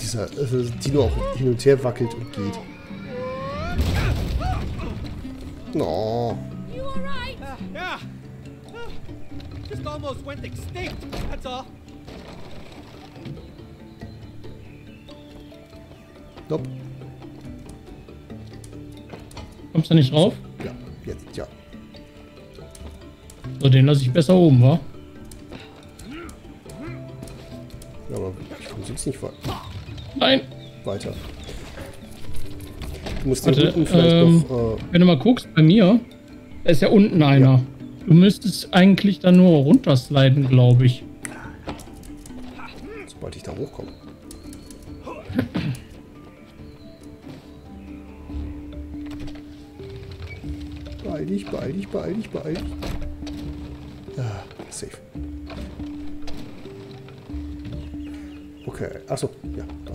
dieser Dino auch hin und her wackelt und geht. No. You all right? Yeah. Just almost went extinct. That's all. Nope. Kommst du nicht rauf? Ja, jetzt, ja. So, den lasse ich besser oben, wa? Ja, aber ich komme jetzt nicht Nein. weiter. Du musst den Warte, unten vielleicht noch... wenn du mal guckst, bei mir, da ist ja unten einer. Ja. Du müsstest eigentlich dann nur runtersliden, glaube ich. sobald ich da hochkomme. Beeil dich, beeil dich, beeil dich, beeil dich. Ja, safe. Okay, achso, ja, da.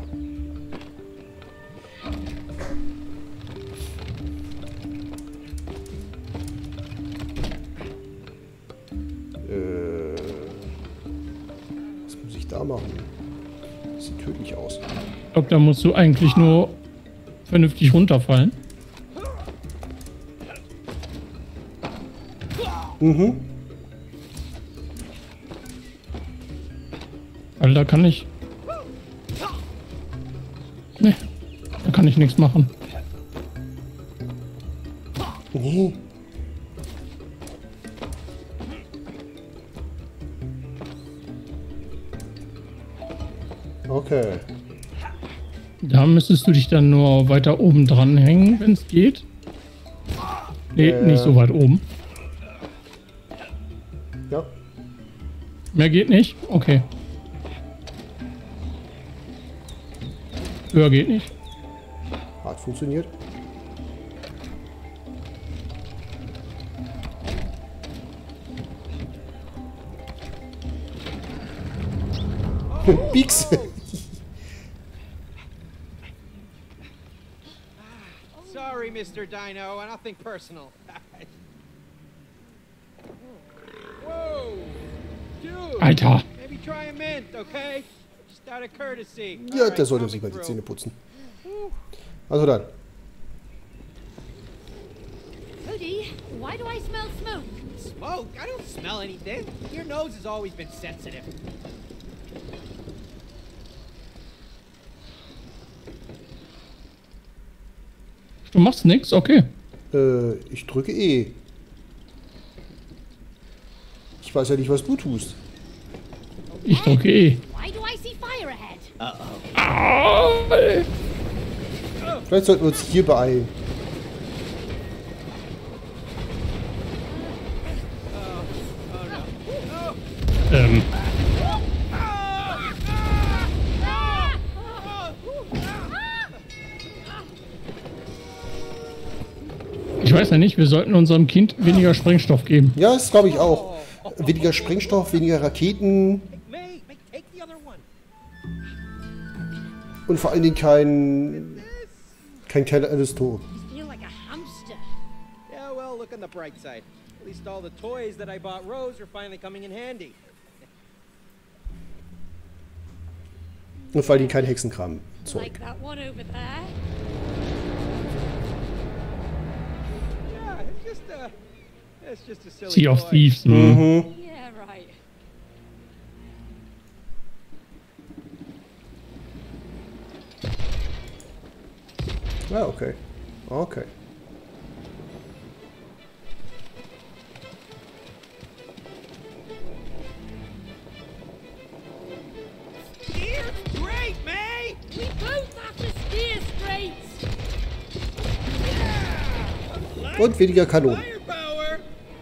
Was muss ich da machen? Das sieht tödlich aus. Ich glaube, da musst du eigentlich nur vernünftig runterfallen. Mhm. Weil da kann ich... Ne, da kann ich nichts machen. Nee. Okay. Da müsstest du dich dann nur weiter oben dran hängen, wenn es geht. Nee, nicht so weit oben. Ja. Mehr geht nicht? Okay. Höher geht nicht. Hat funktioniert. Bieks. Sorry, Mr. Dino, nothing personal. Whoa, dude. Alter. Maybe try a mint, okay? Just out of courtesy. Ja, All right, der sollte sich mal coming die Zähne through. putzen. Also dann. Cody, why do I smell smoke? Smoke? I don't smell anything. Your nose has always been sensitive. Du machst nichts? Okay. Ich drücke E. Ich weiß ja nicht, was du tust. Ich drücke E. Why do I see fire ahead? Vielleicht sollten wir uns hier beeilen. Ich weiß ja nicht, wir sollten unserem Kind weniger Sprengstoff geben. Ja, das glaube ich auch. Weniger Sprengstoff, weniger Raketen May, take the other one. und vor allen Dingen kein kleiner Alisto. I feel like a hamster. Yeah, well, look on the bright side. At least all the toys that I bought Rose are finally coming in handy. Und vor allen Dingen kein Hexenkram. Zeug. Like that one over there. Yeah, it's just a silly Sea of toy. Thieves. Mhm. Yeah, right. Ja, okay. Okay. Steer's great, May! We both have to steer straight. Und weniger Kanonen. Firepower!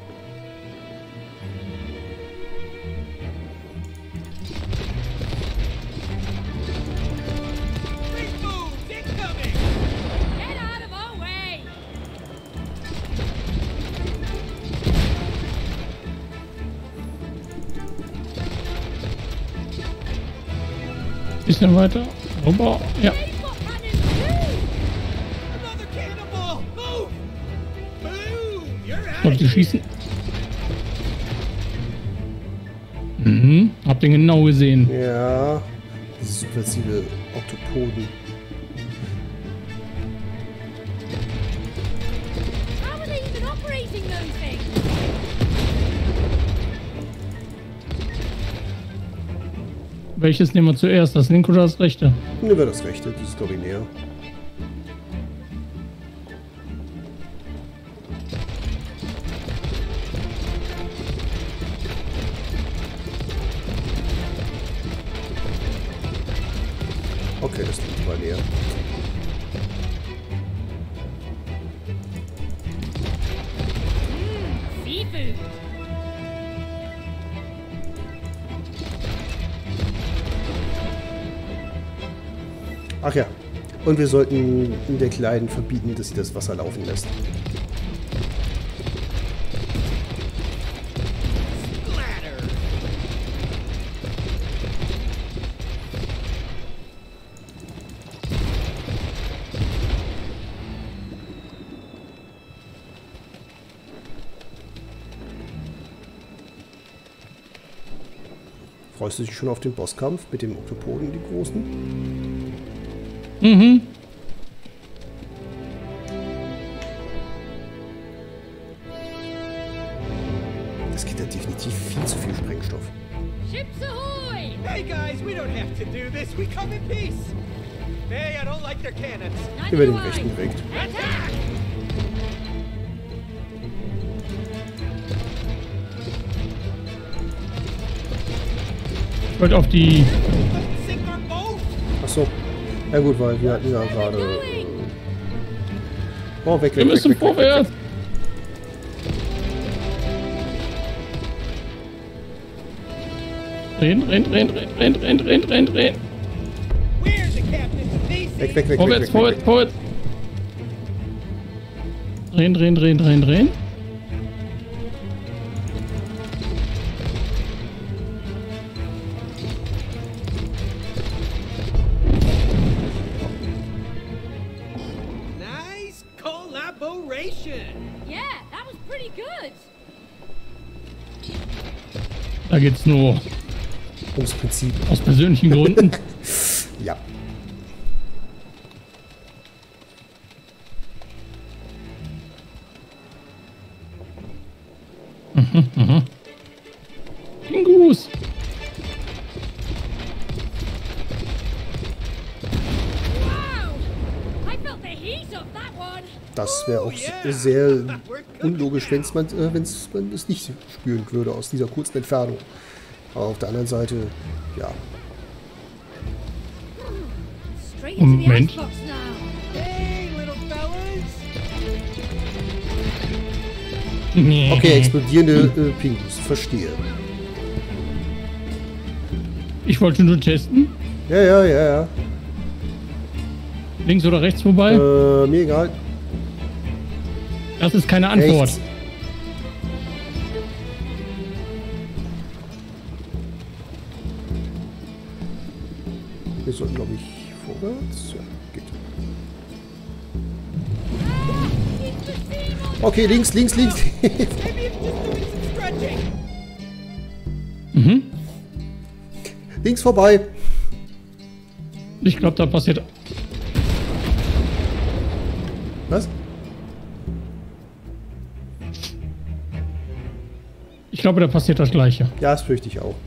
Big moves incoming! Get out of our way. Bisschen weiter. Ober. Ja. They've got cannons too. Another cannonball! Move! Boom! You're out Und of die schießen. Mhm. Hab den genau gesehen. Ja. Diese subversive Oktopoden. How are they even operating those things? Welches nehmen wir zuerst? Das linke oder das rechte? Nehmen wir das rechte, die ist glaube ich näher. Okay, das liegt mal näher. Seafood. Ach ja. Und wir sollten der Kleinen verbieten, dass sie das Wasser laufen lässt. Splatter! Freust du dich schon auf den Bosskampf mit dem Oktopoden, die Großen? Mhm. Das geht ja definitiv viel zu viel Sprengstoff. Ships ahoy! Hey guys, we don't have to do this. We come in peace. Hey, I don't like their cannons. Über den rechten direkt. Attack! Ich wollte auf die... Let's sink our boat. Achso. Ja gut, weil wir hatten ja gerade... Oh, weg, Wir weg, müssen weg, weg, weg, vorwärts! weg. Drehen. We're the captains of these Weg, weg, weg, Vorwärts, weg, vorwärts, weg, weg. vorwärts. Drehen. Nice collaboration. Yeah, that was pretty good. Da geht's nur Ums Prinzip. aus persönlichen Gründen. Ja. Pingus. Wow! I felt the heat of that one. Das wäre auch sehr unlogisch, wenn man es nicht spüren würde aus dieser kurzen Entfernung. Aber auf der anderen Seite, ja. Straight into the Moment. icebox now. Hey, little fellas. Okay, explodierende Pingus, verstehe. Ich wollte nur testen. Ja. Links oder rechts vorbei. Mir egal. Das ist keine Antwort. Rechts. Wir sollten, glaube ich, vorwärts. Ja, geht. Keep the team on. Okay, links. Maybe it's just stretching. Mhm. Links vorbei. Ich glaube, da passiert... Was? Ich glaube, da passiert das Gleiche. Ja, das fürchte ich auch.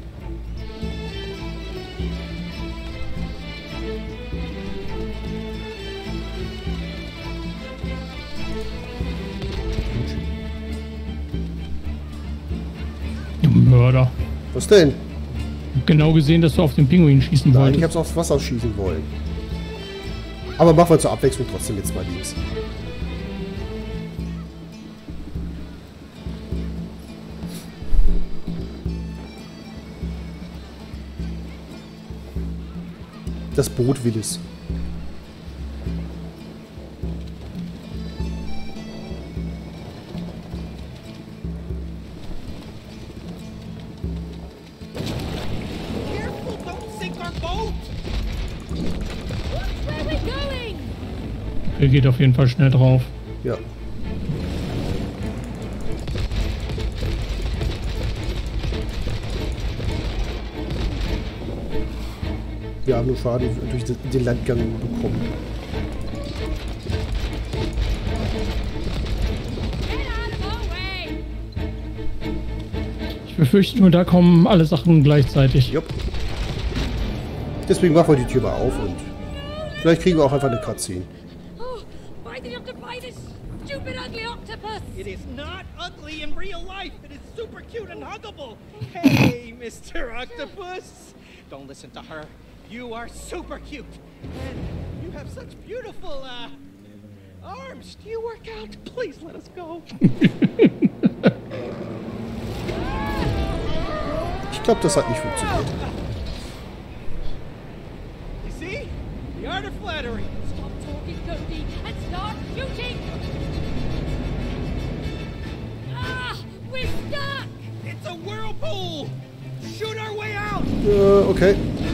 Du Mörder. Was denn? Ich hab genau gesehen, dass du auf den Pinguin schießen Nein, ich wolltest. hab's aufs Wasser schießen wollen. Aber machen wir zur Abwechslung trotzdem jetzt mal links. Das Boot will es. Careful, don't sink our boat. Watch where we're going. Er geht auf jeden Fall schnell drauf. Ja. Wir haben nur Schaden durch den Landgang bekommen. Get out of our way! Ich befürchte nur, da kommen alle Sachen gleichzeitig. Jupp. Deswegen machen wir die Tür mal auf und vielleicht kriegen wir auch einfach eine Cutscene. Oh, why did you have to buy this stupid, ugly octopus? It is not ugly in real life. It is super cute and huggable. Hey, Mr. Octopus. Don't listen to her. You are super cute. And you have such beautiful, arms. Do you work out? Please let us go. Ich glaube, das hat nicht funktioniert. You see? The art of flattery. Stop talking, Cody, and start shooting! Ah, we're stuck! It's a whirlpool. Shoot our way out. Okay.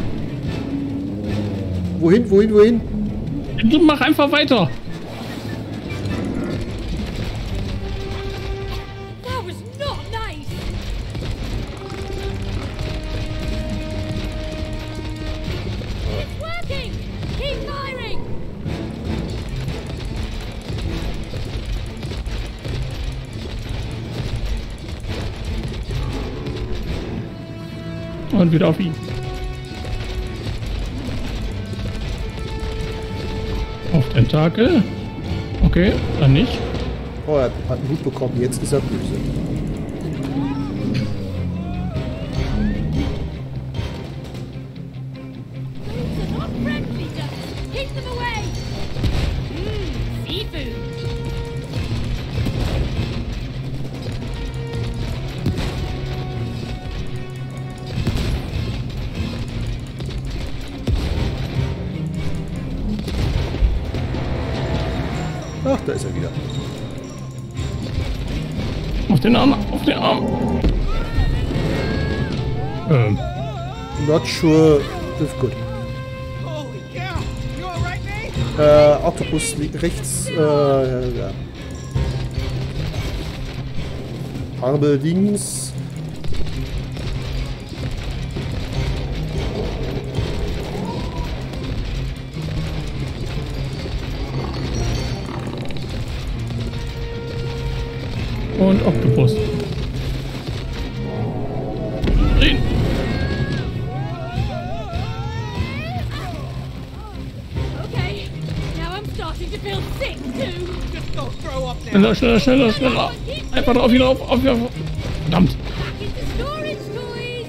Wohin, wohin, wohin? Mach einfach weiter. That was not nice! It's working! Keep firing! Und wieder auf ihn. Auf Tentakel. Okay, dann nicht. Oh, er hat einen Hut bekommen. Jetzt ist er böse. Those are not friendly ducks! Keep them away! Seafood! Ach, da ist er wieder. Auf den Arm, auf den Arm. Not sure if good. Holy cow. You all right, Nate? Octopus liegt rechts. Ja. Farbe links. Und Oktopus. Drehen. Okay, now I'm starting to feel sick too! Just don't throw up now. Schneller, schneller, schneller, schneller. Einfach drauf, wieder auf, auf. Verdammt. Back into storage toys!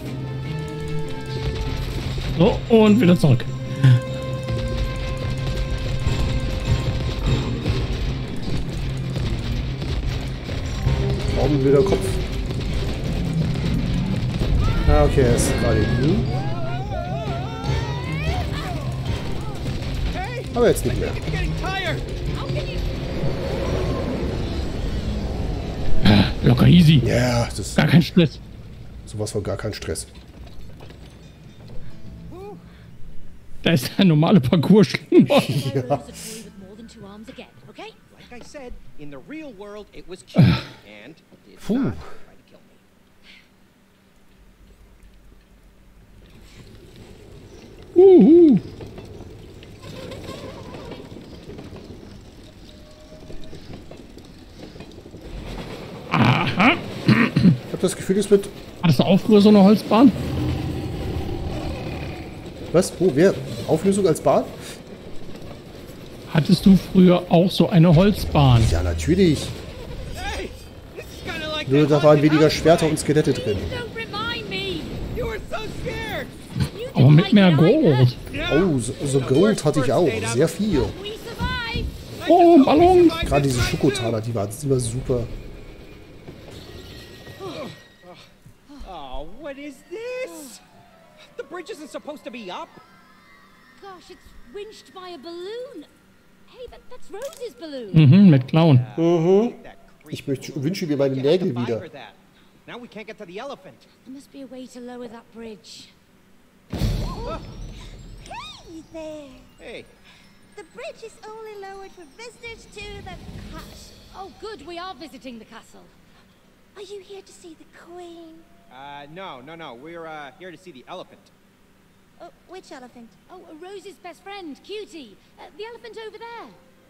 So, und wieder zurück. Warum wieder Kopf? Ah, okay, er ist gerade hinten. Hey, Aber jetzt nicht mehr. I'm getting tired. How can you... Locker easy. Ja, das ist Gar kein Stress. sowas von gar kein Stress. Da ist der normale Parcours schon. Never lose a toy with more than 2 arms again, okay? Like I said, in the real world, it was cute and did Puh. not try to kill me. Aha. Ich habe das Gefühl, es wird... Hattest du auch früher so eine Holzbahn? Was? Wo? Wer? Auflösung als Bahn? Hattest du früher auch so eine Holzbahn? Ja, natürlich. Hey, this is kind of like Nur that da waren haunted weniger house Sperter ride. und Skelette drin. Don't remind me! You were so scared. You Aber didn't mit like mehr it either. Gold. Oh, so Gold hatte ich auch. Sehr viel. We survived! Oh, Ballon. Gerade diese Schokotaler, die waren immer super. Oh, what is this? The bridge isn't supposed to be up. Gosh, it's winched by a balloon. Hey, that's Rose's balloon. Mhm, mit Clown. That Ich wünsche mir meine Nägel wieder. Now we can't get to the elephant. There must be a way to lower that bridge. Hey there! Hey, The bridge is only lowered for visitors to the castle. Oh, good, we are visiting the castle. Are you here to see the queen? no. We're here to see the elephant. Oh, which elephant? Oh, Rose's best friend, Cutie. The elephant over there.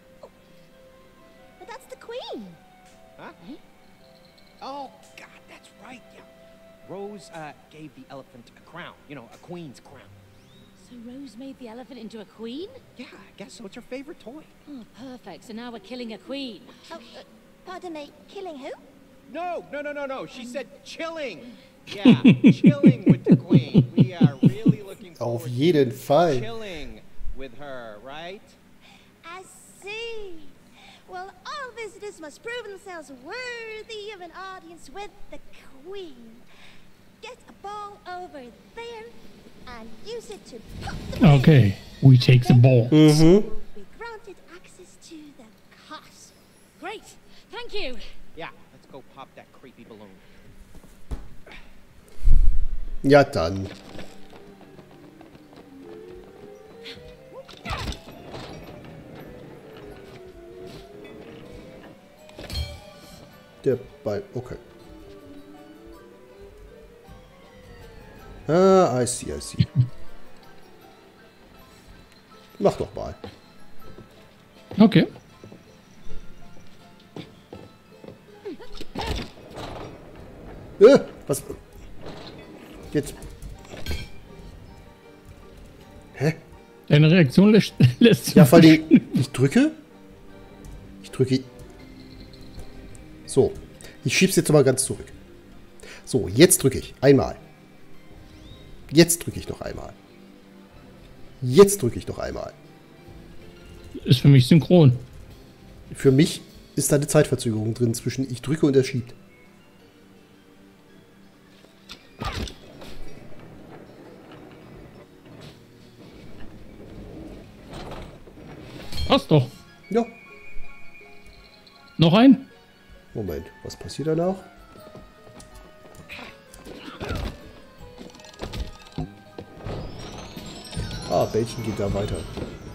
But that's the queen. Huh? Oh, God, that's right, yeah. Rose gave the elephant a crown. You know, a queen's crown. So Rose made the elephant into a queen? Yeah, I guess so. It's her favorite toy. Oh, perfect. So now we're killing a queen. Oh, pardon me, killing who? No. She said chilling. Yeah, chilling with the queen. We are really looking forward Auf jeden to Fall. chilling with her, right? I see. Well, all visitors must prove themselves worthy of an audience with the queen. Get a ball over there and use it to pop the queen. Okay, we take the ball. Mhm. Be granted access to the castle. Great. Thank you. Yeah, let's go pop that creepy balloon. Ja, dann. Der Ball, okay. Ah, I see. Mach doch mal. Okay. Was? Jetzt. Hä? Deine Reaktion lässt Ja, vor allem, ich drücke. So. Ich schieb's jetzt mal ganz zurück. So, jetzt drücke ich. Einmal. Jetzt drücke ich noch einmal. Jetzt drücke ich noch einmal. Ist für mich synchron. Für mich ist da eine Zeitverzögerung drin zwischen ich drücke und er schiebt. Passt doch. Ja. Noch ein? Moment, was passiert danach? Ah, Bällchen geht da weiter.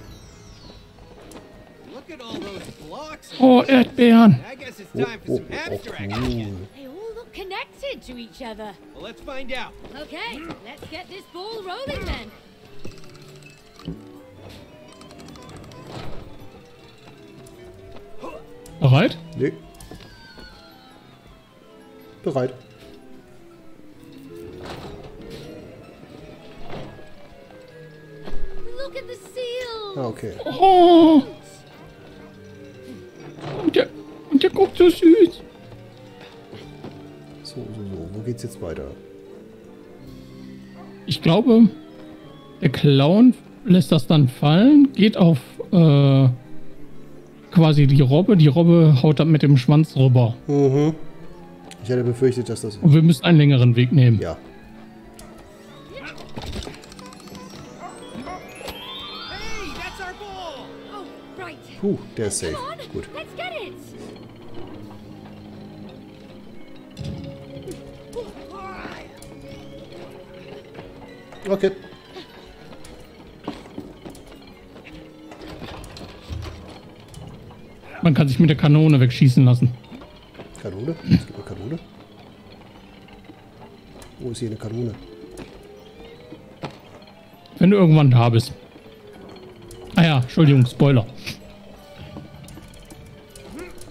Look at all those blocks. Oh, Erdbeeren. I guess it's time for some abstract action. They all look connected to each other. Well, let's find out. Okay, let's get this ball rolling then. Bereit? Nee. Bereit. Look at the seal. Ah, okay. Oh. Und der guckt so süß. So. Wo geht's jetzt weiter? Ich glaube, der Clown lässt das dann fallen, geht auf quasi die Robbe. Die Robbe haut dann mit dem Schwanz rüber. Mhm. Ich hatte befürchtet, dass das... Und wir müssen einen längeren Weg nehmen. Ja. Hey, that's our ball. Oh, right. Puh, der ist safe. Come on, Gut. let's get it. Okay. Man kann sich mit der Kanone wegschießen lassen. Kanone? Es gibt eine Kanone. Wo ist hier eine Kanone? Wenn du irgendwann da bist. Ah ja, Entschuldigung, Spoiler.